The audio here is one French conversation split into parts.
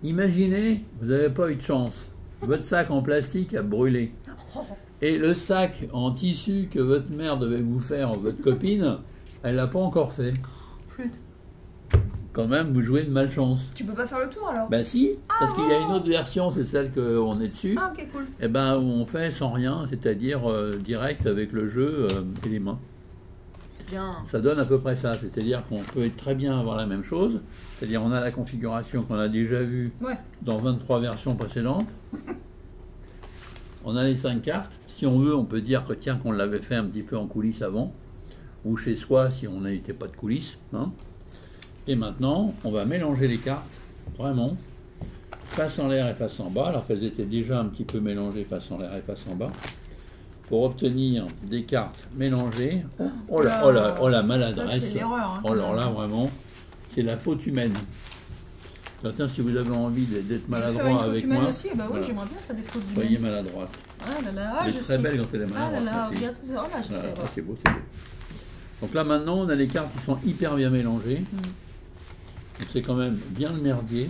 imaginez, vous n'avez pas eu de chance. Votre sac en plastique a brûlé. Et le sac en tissu que votre mère devait vous faire, votre copine, elle l'a pas encore fait. Flûte. Quand même, vous jouez de malchance. Tu peux pas faire le tour alors? Ben si, parce qu'il y a une autre version, c'est celle qu'on est dessus. Ah ok, cool. Et ben on fait sans rien, c'est-à-dire direct avec le jeu et les mains. Bien. Ça donne à peu près ça, c'est-à-dire qu'on peut très bien avoir la même chose, c'est-à-dire on a la configuration qu'on a déjà vue dans 23 versions précédentes. On a les 5 cartes. Si on veut, on peut dire que tiens qu'on l'avait fait un petit peu en coulisses avant, ou chez soi si on n'était pas de coulisses. Hein. Et maintenant, on va mélanger les cartes, vraiment, face en l'air et face en bas, alors qu'elles étaient déjà un petit peu mélangées face en l'air et face en bas, pour obtenir des cartes mélangées. Oh la maladresse. C'est l'erreur. Hein, alors là, vraiment, c'est la faute humaine. Alors, tiens, si vous avez envie d'être maladroit avec moi, aussi, bah oui, j'aimerais bien faire des fautes humaines. Soyez maladroite. Ah là là, elle est très belle quand elle est maladroite. Ah là là, merci. regarde, oh là, je sais. C'est beau, c'est beau. Donc là, maintenant, on a les cartes qui sont hyper bien mélangées. Donc c'est quand même bien le merdier.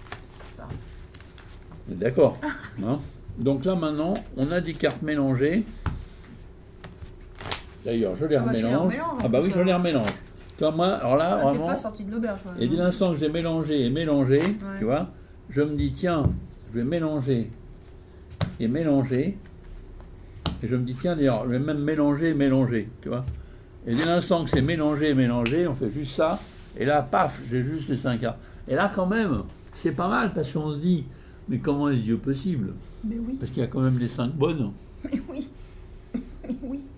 D'accord. Hein? Donc là, maintenant, on a des cartes mélangées. D'ailleurs, je les remélange. Ah bah oui, je les remélange. Comme moi, alors là, vraiment. Pas sorti de l'auberge. Et dès l'instant que j'ai mélangé et mélangé, tu vois, je me dis, tiens, je vais mélanger et mélanger. Et je me dis, tiens, d'ailleurs, je vais même mélanger et mélanger, tu vois. Et dès l'instant que c'est mélangé et mélangé, on fait juste ça. Et là, paf, j'ai juste les 5 cartes. Et là, quand même, c'est pas mal parce qu'on se dit, mais comment est-ce Dieu possible? Mais oui. Parce qu'il y a quand même les 5 bonnes. Mais oui. Mais oui.